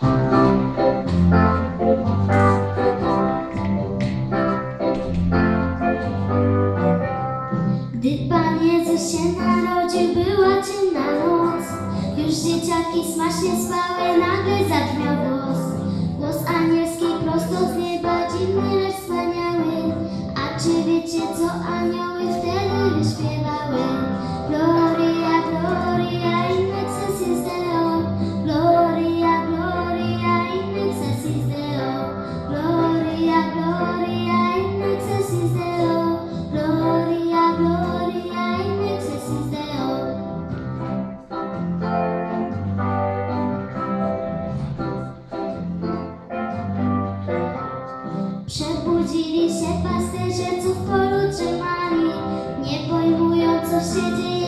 Gdy Pan Jezus się narodził, była ciemna noc. Już dzieciaki smacznie spały, nagle zabrzmiał głos. Głos anielski prosto z nieba, dziwny, lecz wspaniały. A czy wiecie, co anioły wtedy wyśpiewały? Gloria, gloria in excelsis Deo. Gloria, gloria in excelsis Deo. Gloria, gloria in excelsis Deo. Gloria, gloria in excelsis Deo. Przebudzili się pasterze, co w polu trzymali, nie pojmują, co się dzieje.